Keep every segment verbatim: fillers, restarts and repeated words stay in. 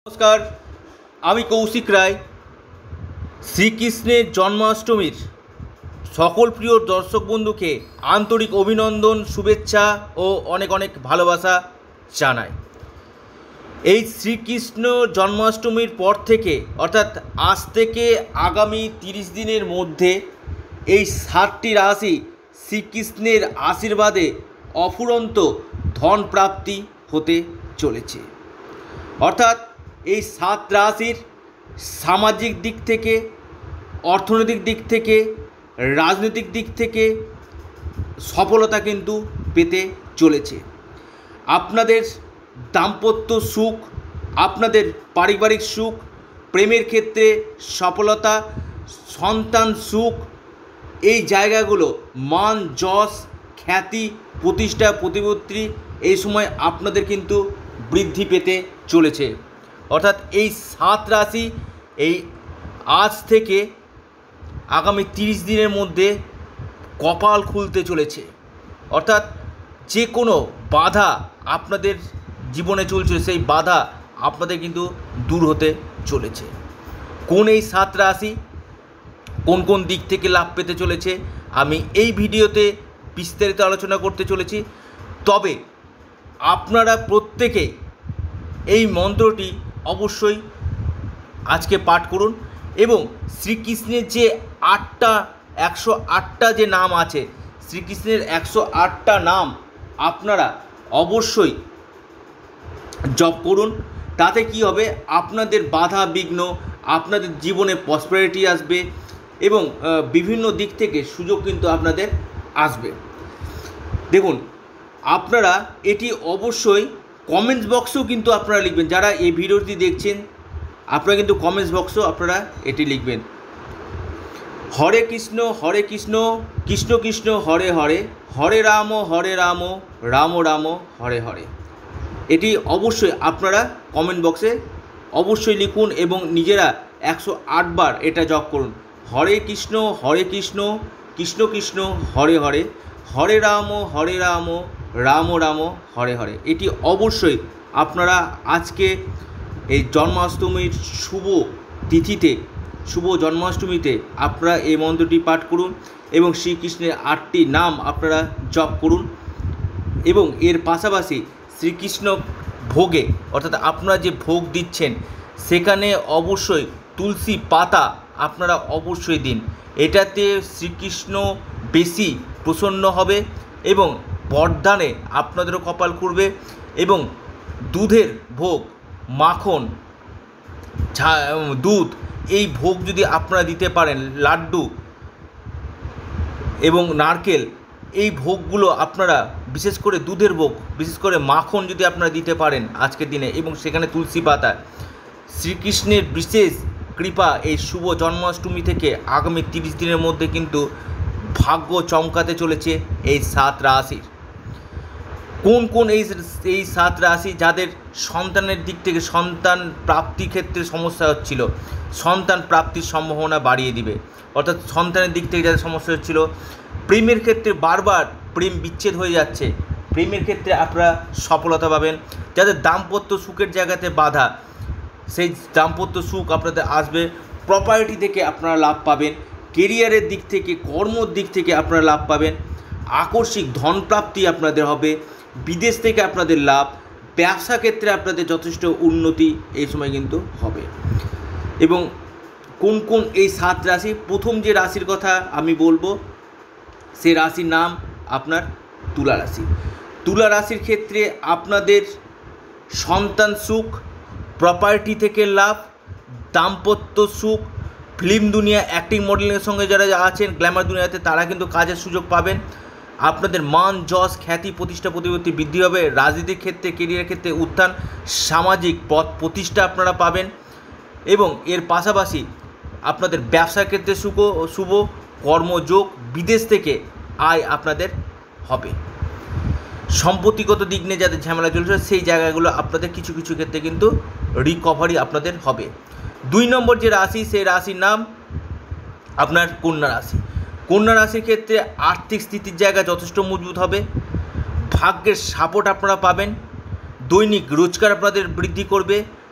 नमस्कार आमी कौशिक राय श्रीकृष्णेर जन्माष्टमीर सकल प्रिय दर्शक बंधुके आंतरिक अभिनंदन शुभेच्छा और अनेक अनेक भालोबासा जानाई। এই শ্রীকৃষ্ণ জন্মাষ্টমীর পর থেকে অর্থাৎ আজ থেকে আগামী তিরিশ দিনের মধ্যে এই সাতটি রাশি শ্রীকৃষ্ণের আশীর্বাদে অফুরন্ত ধন প্রাপ্তি হতে চলেছে। অর্থাৎ এই সাত রাশির সামাজিক দিক থেকে, অর্থনৈতিক দিক থেকে, রাজনৈতিক দিক থেকে সফলতা কিন্তু পেতে চলেছে। আপনাদের দাম্পত্য সুখ, আপনাদের পারিবারিক সুখ, প্রেমের ক্ষেত্রে সফলতা, সন্তান সুখ, এই জায়গাগুলো মান যশ খ্যাতি প্রতিষ্ঠা প্রতিপত্তি এই সময় আপনাদের কিন্তু বৃদ্ধি পেতে চলেছে। অর্থাৎ এই সাত রাশি এই আজ থেকে আগামী তিরিশ দিনের মধ্যে কপাল খুলতে চলেছে। অর্থাৎ যে কোনো বাধা আপনাদের জীবনে চলছে সেই বাধা আপনাদের কিন্তু দূর হতে চলেছে। কোন এই সাত রাশি কোন কোন দিক থেকে লাভ পেতে চলেছে আমি এই ভিডিওতে বিস্তারিত আলোচনা করতে চলেছি। তবে আপনারা প্রত্যেকেই এই মন্ত্রটি অবশ্যই আজকে পাঠ করুন এবং শ্রীকৃষ্ণের যে আটটা একশো আটটা যে নাম আছে, শ্রীকৃষ্ণের একশো আটটা নাম আপনারা অবশ্যই জপ করুন। তাতে কি হবে, আপনাদের বাধা বিঘ্ন, আপনাদের জীবনে প্রসপারিটি আসবে এবং বিভিন্ন দিক থেকে সুযোগ কিন্তু আপনাদের আসবে। দেখুন, আপনারা এটি অবশ্যই কমেন্টস বক্সেও কিন্তু আপনারা লিখবেন। যারা এই ভিডিওটি দেখছেন আপনারা কিন্তু কমেন্টস বক্সেও আপনারা এটি লিখবেন। হরে কৃষ্ণ হরে কৃষ্ণ কৃষ্ণ কৃষ্ণ হরে হরে, হরে রাম হরে রাম রাম রাম হরে হরে। এটি অবশ্যই আপনারা কমেন্ট বক্সে অবশ্যই লিখুন এবং নিজেরা একশো আটবার এটা জপ করুন। হরে কৃষ্ণ হরে কৃষ্ণ কৃষ্ণ কৃষ্ণ হরে হরে, হরে রাম হরে রাম রাম রাম হরে হরে। এটি অবশ্যই আপনারা আজকে এই জন্মাষ্টমীর শুভ তিথিতে, শুভ জন্মাষ্টমীতে আপনারা এই মন্ত্রটি পাঠ করুন এবং শ্রীকৃষ্ণের আটটি নাম আপনারা জপ করুন। এবং এর পাশাপাশি শ্রীকৃষ্ণ ভোগে অর্থাৎ আপনারা যে ভোগ দিচ্ছেন সেখানে অবশ্যই তুলসী পাতা আপনারা অবশ্যই দিন। এটাতে শ্রীকৃষ্ণ বেশি প্রসন্ন হবে এবং বরদানে আপনাদেরও কপাল খুলবে। এবং দুধের ভোগ, মাখন, দুধ, এই ভোগ যদি আপনারা দিতে পারেন, লাড্ডু এবং নারকেল, এই ভোগগুলো আপনারা বিশেষ করে দুধের ভোগ, বিশেষ করে মাখন যদি আপনারা দিতে পারেন আজকের দিনে এবং সেখানে তুলসী পাতা, শ্রীকৃষ্ণের বিশেষ কৃপা এই শুভ জন্মাষ্টমী থেকে আগামী তিরিশ দিনের মধ্যে কিন্তু ভাগ্য চমকাতে চলেছে এই সাত রাশির। কোন কোন এই এই সাত রাশি যাদের সন্তানের দিক থেকে সন্তান প্রাপ্তি ক্ষেত্রে সমস্যা হচ্ছিল, সন্তান প্রাপ্তির সম্ভাবনা বাড়িয়ে দিবে। অর্থাৎ সন্তানের দিক থেকে যাদের সমস্যা হচ্ছিল, প্রেমের ক্ষেত্রে বারবার প্রেম বিচ্ছেদ হয়ে যাচ্ছে, প্রেমের ক্ষেত্রে আপনারা সফলতা পাবেন। যাদের দাম্পত্য সুখের জায়গাতে বাধা, সেই দাম্পত্য সুখ আপনাদের আসবে। প্রপার্টি থেকে আপনারা লাভ পাবেন, কেরিয়ারের দিক থেকে, কর্মর দিক থেকে আপনারা লাভ পাবেন, আকস্মিক ধনপ্রাপ্তি আপনাদের হবে, বিদেশ থেকে আপনাদের লাভ, ব্যবসা ক্ষেত্রে আপনাদের যথেষ্ট উন্নতি এই সময় কিন্তু হবে। এবং কোন কোন এই সাত রাশি, প্রথম যে রাশির কথা আমি বলবো সেই রাশির নাম আপনার তুলা রাশি। তুলা রাশির ক্ষেত্রে আপনাদের সন্তান সুখ, প্রপার্টি থেকে লাভ, দাম্পত্য সুখ, ফিল্ম দুনিয়া, অ্যাক্টিং মডেলিংয়ের সঙ্গে যারা আছেন গ্ল্যামার দুনিয়াতে তারা কিন্তু কাজের সুযোগ পাবেন। আপনাদের মান যশ খ্যাতি প্রতিষ্ঠা প্রতিপত্তি বৃদ্ধি হবে। রাজনীতির ক্ষেত্রে, কেরিয়ারের ক্ষেত্রে উত্থান, সামাজিক পদ প্রতিষ্ঠা আপনারা পাবেন। এবং এর পাশাপাশি আপনাদের ব্যবসার ক্ষেত্রে শুভ শুভ কর্মযোগ, বিদেশ থেকে আয় আপনাদের হবে। সম্পত্তিগত দিক নিয়ে যাদের ঝামেলা চলছে সেই জায়গাগুলো আপনাদের কিছু কিছু ক্ষেত্রে কিন্তু রিকভারি আপনাদের হবে। দুই নম্বর যে রাশি সেই রাশির নাম আপনার কন্যা রাশি। কন্যা রাশির ক্ষেত্রে আর্থিক স্থিতির জায়গা যথেষ্ট মজবুত হবে, ভাগ্যের সাপোর্ট আপনারা পাবেন, দৈনিক রোজগার আপনাদের বৃদ্ধি করবে,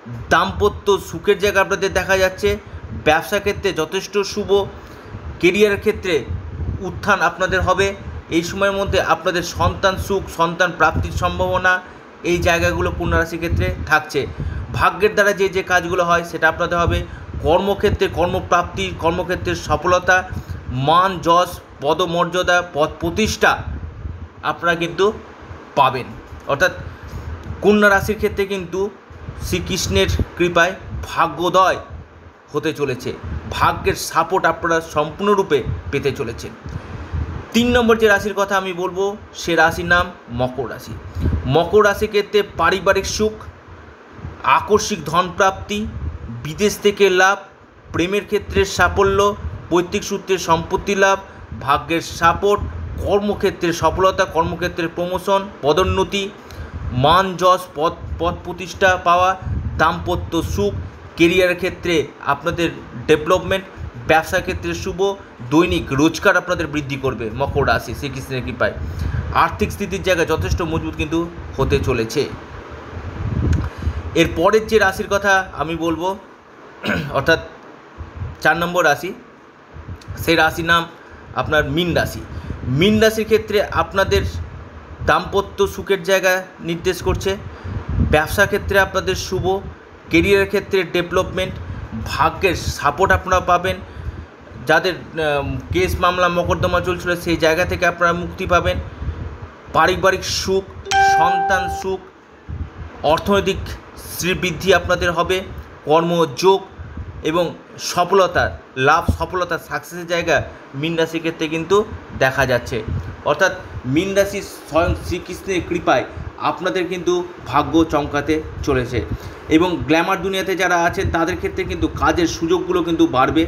দাম্পত্য সুখের জায়গা আপনাদের দেখা যাচ্ছে। ব্যবসা ক্ষেত্রে যথেষ্ট শুভ। কেরিয়ারের ক্ষেত্রে উত্থান আপনাদের হবে। এই সময়ের মধ্যে আপনাদের সন্তান সুখ, সন্তান প্রাপ্তির সম্ভাবনা এই জায়গাগুলো কন্যা রাশির ক্ষেত্রে থাকছে। ভাগ্যের দ্বারা যে যে কাজগুলো হয় সেটা আপনাদের হবে। কর্মক্ষেত্রে কর্মপ্রাপ্তি, কর্মক্ষেত্রের সফলতা, মান যশ, পদমর্যাদা, পদ প্রতিষ্ঠা আপনারা কিন্তু পাবেন। অর্থাৎ কন্যা রাশির ক্ষেত্রে কিন্তু শ্রীকৃষ্ণের কৃপায় ভাগ্যোদয় হতে চলেছে। ভাগ্যের সাপোর্ট আপনারা সম্পূর্ণরূপে পেতে চলেছেন। তিন নম্বর যে রাশির কথা আমি বলবো সে রাশির নাম মকর রাশি। মকর রাশির ক্ষেত্রে পারিবারিক সুখ, আকস্মিক ধনপ্রাপ্তি, বিদেশ থেকে লাভ, প্রেমের ক্ষেত্রে সাফল্য, পৈতৃক সূত্রে সম্পত্তি লাভ, ভাগ্যের সাপোর্ট, কর্মক্ষেত্রে সফলতা, কর্মক্ষেত্রে প্রমোশন, পদোন্নতি, মান যশ, পদ পদ প্রতিষ্ঠা পাওয়া, দাম্পত্য সুখ, কেরিয়ারের ক্ষেত্রে আপনাদের ডেভেলপমেন্ট, ব্যবসার ক্ষেত্রে শুভ, দৈনিক রোজগার আপনাদের বৃদ্ধি করবে মকর রাশি শ্রীকৃষ্ণের কৃপায়। আর্থিক স্থিতির জায়গায় যথেষ্ট মজবুত কিন্তু হতে চলেছে। এর পরের যে রাশির কথা আমি বলবো অর্থাৎ চার নম্বর রাশি, সেই রাশির নাম আপনার মীন রাশি। মীন রাশির ক্ষেত্রে আপনাদের দাম্পত্য সুখের জায়গা নির্দেশ করছে। ব্যবসা ক্ষেত্রে আপনাদের শুভ, কেরিয়ারের ক্ষেত্রে ডেভেলপমেন্ট, ভাগ্যের সাপোর্ট আপনারা পাবেন। যাদের কেস মামলা মকদ্দমা চলছিল সেই জায়গা থেকে আপনারা মুক্তি পাবেন। পারিবারিক সুখ, সন্তান সুখ, অর্থনৈতিক শ্রীবৃদ্ধি আপনাদের হবে। কর্মযোগ এবং সফলতার লাভ, সফলতার সাকসেসের জায়গা মীন রাশির ক্ষেত্রে কিন্তু দেখা যাচ্ছে। অর্থাৎ মীন রাশি স্বয়ং শ্রীকৃষ্ণের কৃপায় আপনাদের কিন্তু ভাগ্য চমকাতে চলেছে এবং গ্ল্যামার দুনিয়াতে যারা আছেন তাদের ক্ষেত্রে কিন্তু কাজের সুযোগগুলো কিন্তু বাড়বে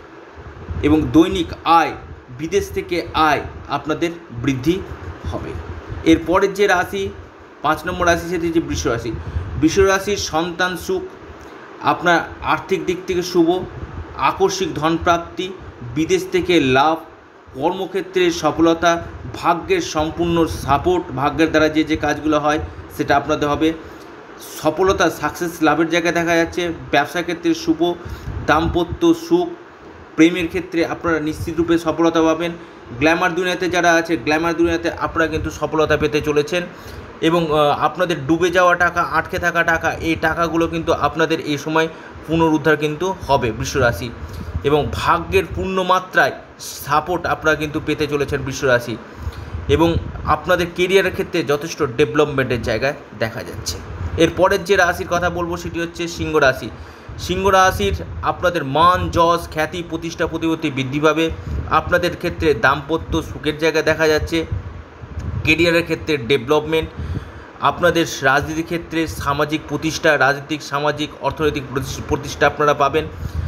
এবং দৈনিক আয়, বিদেশ থেকে আয় আপনাদের বৃদ্ধি হবে। এরপরের যে রাশি পাঁচ নম্বর রাশি সেটি যে বৃষ রাশি। বৃষ রাশির সন্তান সুখ, আপনার আর্থিক দিক থেকে শুভ, আকস্মিক ধনপ্রাপ্তি, বিদেশ থেকে লাভ, কর্মক্ষেত্রে সফলতা, ভাগ্যের সম্পূর্ণ সাপোর্ট, ভাগ্যের দ্বারা যে যে কাজগুলো হয় সেটা আপনাদের হবে। সফলতা, সাকসেস লাভের জায়গায় দেখা যাচ্ছে। ব্যবসা ক্ষেত্রে শুভ, দাম্পত্য সুখ, প্রেমের ক্ষেত্রে আপনারা নিশ্চিতরূপে সফলতা পাবেন। গ্ল্যামার দুনিয়াতে যারা আছে গ্ল্যামার দুনিয়াতে আপনারা কিন্তু সফলতা পেতে চলেছেন এবং আপনাদের ডুবে যাওয়া টাকা, আটকে থাকা টাকা, এই টাকাগুলো কিন্তু আপনাদের এই সময় পুনরুদ্ধার কিন্তু হবে বৃষ রাশি এবং ভাগ্যের পূর্ণ মাত্রায় সাপোর্ট আপনারা কিন্তু পেতে চলেছেন বৃষ রাশি এবং আপনাদের কেরিয়ারের ক্ষেত্রে যথেষ্ট ডেভেলপমেন্টের জায়গায় দেখা যাচ্ছে। এরপরের যে রাশির কথা বলবো সেটি হচ্ছে সিংহ রাশি। সিংহ রাশির আপনাদের মান যশ, খ্যাতি, প্রতিষ্ঠা, প্রতিপত্তি বৃদ্ধি পাবে। আপনাদের ক্ষেত্রে দাম্পত্য সুখের জায়গা দেখা যাচ্ছে। কেরিয়ারের ক্ষেত্রে ডেভেলপমেন্ট, আপনাদের রাজনীতির ক্ষেত্রে সামাজিক প্রতিষ্ঠা, রাজনৈতিক, সামাজিক, অর্থনৈতিক প্রতিষ্ঠা আপনারা পাবেন।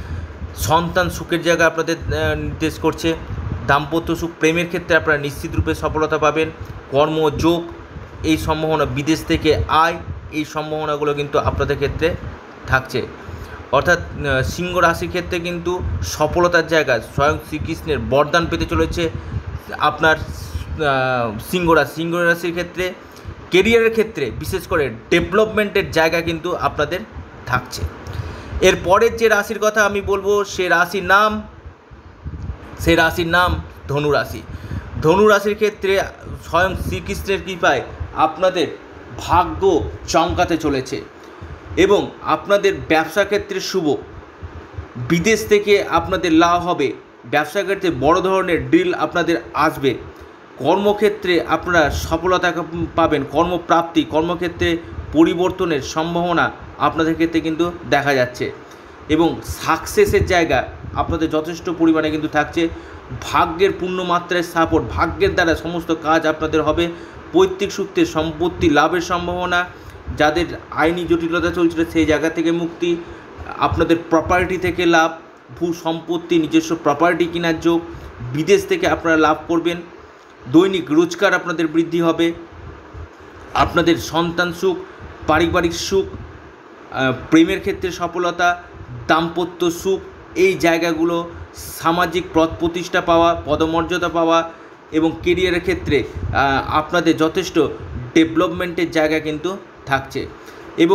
সন্তান সুখের জায়গা আপনাদের নির্দেশ করছে। দাম্পত্য সুখ, প্রেমের ক্ষেত্রে আপনারা নিশ্চিতরূপে সফলতা পাবেন। কর্মযোগ, এই সম্ভাবনা, বিদেশ থেকে আয়, এই সম্ভাবনাগুলো কিন্তু আপনাদের ক্ষেত্রে থাকছে। অর্থাৎ সিংহ রাশির ক্ষেত্রে কিন্তু সফলতার জায়গায় স্বয়ং শ্রীকৃষ্ণের বরদান পেতে চলেছে আপনার সিংহ রাশি। সিংহ রাশির ক্ষেত্রে কেরিয়ারের ক্ষেত্রে বিশেষ করে ডেভেলপমেন্টের জায়গা কিন্তু আপনাদের থাকছে। এর পরের যে রাশির কথা আমি বলবো সে রাশির নাম সে রাশির নাম ধনু রাশি। ধনু রাশির ক্ষেত্রে স্বয়ং শ্রীকৃষ্ণের কৃপায় আপনাদের ভাগ্য চমকাতে চলেছে এবং আপনাদের ব্যবসা ক্ষেত্রে শুভ, বিদেশ থেকে আপনাদের লাভ হবে। ব্যবসা ক্ষেত্রে বড় ধরনের ডিল আপনাদের আসবে। কর্মক্ষেত্রে আপনারা সফলতা পাবেন। কর্মপ্রাপ্তি, কর্মক্ষেত্রে পরিবর্তনের সম্ভাবনা আপনাদের ক্ষেত্রে কিন্তু দেখা যাচ্ছে এবং সাকসেসের জায়গা আপনাদের যথেষ্ট পরিমাণে কিন্তু থাকছে। ভাগ্যের পূর্ণ মাত্রায় সাপোর্ট, ভাগ্যের দ্বারা সমস্ত কাজ আপনাদের হবে। পৈতৃক সূত্রে সম্পত্তি লাভের সম্ভাবনা, যাদের আইনি জটিলতা চলছিল সেই জায়গা থেকে মুক্তি, আপনাদের প্রপার্টি থেকে লাভ, ভূ সম্পত্তি, নিজস্ব প্রপার্টি কেনার যোগ, বিদেশ থেকে আপনারা লাভ করবেন। দৈনিক রোজগার আপনাদের বৃদ্ধি হবে। আপনাদের সন্তান সুখ, পারিবারিক সুখ, প্রেমের ক্ষেত্রে সফলতা, দাম্পত্য সুখ, এই জায়গাগুলো, সামাজিক পদ প্রতিষ্ঠা পাওয়া, পদমর্যাদা পাওয়া এবং কেরিয়ারের ক্ষেত্রে আপনাদের যথেষ্ট ডেভেলপমেন্টের জায়গা কিন্তু থাকছে এবং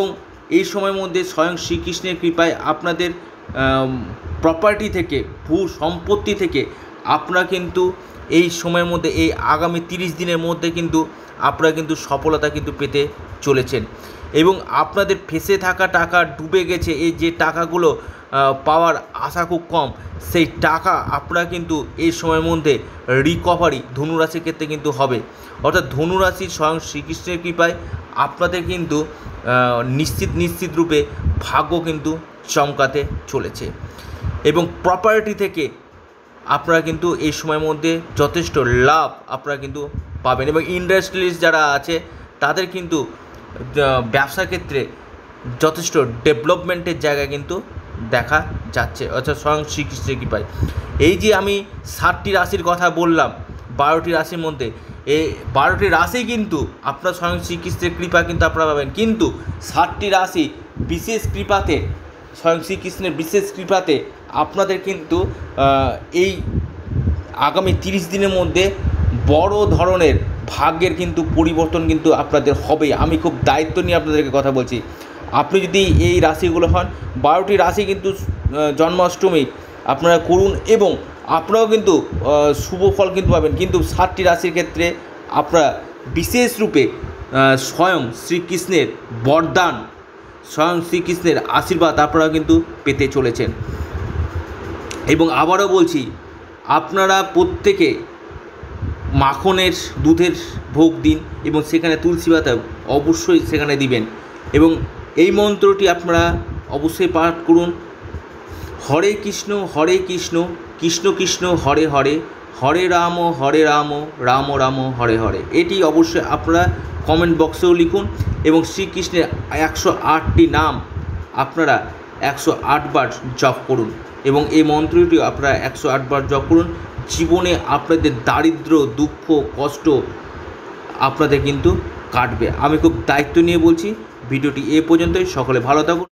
এই সময়ের মধ্যে স্বয়ং শ্রীকৃষ্ণের কৃপায় আপনাদের প্রপার্টি থেকে, ভূ সম্পত্তি থেকে আপনারা কিন্তু এই সময়ের মধ্যে, এই আগামী তিরিশ দিনের মধ্যে কিন্তু আপনারা কিন্তু সফলতা কিন্তু পেতে চলেছেন। এবং আপনাদের ফেসে থাকা টাকা ডুবে গেছে, এই যে টাকাগুলো পাওয়ার আশা খুব কম, সেই টাকা আপনারা কিন্তু এই সময়ের মধ্যে রিকভারি ধনুরাশির ক্ষেত্রে কিন্তু হবে। অর্থাৎ ধনুরাশির স্বয়ং শ্রীকৃষ্ণের কৃপায় আপনাদের কিন্তু নিশ্চিত নিশ্চিত রূপে ভাগ্য কিন্তু চমকাতে চলেছে। এবং প্রপার্টি থেকে আপনারা কিন্তু এই সময়ের মধ্যে যথেষ্ট লাভ আপনারা কিন্তু পাবেন। এবং ইন্ডাস্ট্রিয়ালিস্ট যারা আছে তাদের কিন্তু ব্যবসার ক্ষেত্রে যথেষ্ট ডেভেলপমেন্টের জায়গা কিন্তু দেখা যাচ্ছে, অর্থাৎ স্বয়ং শ্রীকৃষ্ণের কৃপায়। এই যে আমি ষাটটি রাশির কথা বললাম, বারোটি রাশির মধ্যে এই বারোটি রাশি কিন্তু আপনার স্বয়ং শ্রীকৃষ্ণের কৃপা কিন্তু আপনারা পাবেন। কিন্তু ষাটটি রাশি বিশেষ কৃপাতে, স্বয়ং শ্রীকৃষ্ণের বিশেষ কৃপাতে আপনাদের কিন্তু এই আগামী তিরিশ দিনের মধ্যে বড় ধরনের ভাগ্যের কিন্তু পরিবর্তন কিন্তু আপনাদের হবে। আমি খুব দায়িত্ব নিয়ে আপনাদেরকে কথা বলছি। আপনি যদি এই রাশিগুলো হন, বারোটি রাশি কিন্তু জন্মাষ্টমী আপনারা করুন এবং আপনারাও কিন্তু শুভ ফল কিন্তু পাবেন। কিন্তু ষাটটি রাশির ক্ষেত্রে আপনারা বিশেষ রূপে স্বয়ং শ্রীকৃষ্ণের বরদান, স্বয়ং শ্রীকৃষ্ণের আশীর্বাদ আপনারা কিন্তু পেতে চলেছেন। এবং আবারও বলছি, আপনারা প্রত্যেকে মাখনের দুধের ভোগ দিন এবং সেখানে তুলসী পাতা অবশ্যই সেখানে দিবেন। এবং এই মন্ত্রটি আপনারা অবশ্যই পাঠ করুন, হরে কৃষ্ণ হরে কৃষ্ণ কৃষ্ণ কৃষ্ণ হরে হরে, হরে রাম হরে রাম রাম রাম হরে হরে। এটি অবশ্যই আপনারা কমেন্ট বক্সেও লিখুন। এবং শ্রীকৃষ্ণের একশো আটটি নাম আপনারা একশো আটবার জপ করুন এবং এই মন্ত্রটিও আপনারা একশো আটবার জপ করুন। জীবনে আপনাদের দারিদ্র, দুঃখ, কষ্ট আপনাদের কিন্তু কাটবে। আমি খুব দায়িত্ব নিয়ে বলছি। ভিডিওটি এ পর্যন্তই। সকলে ভালো থাকুন।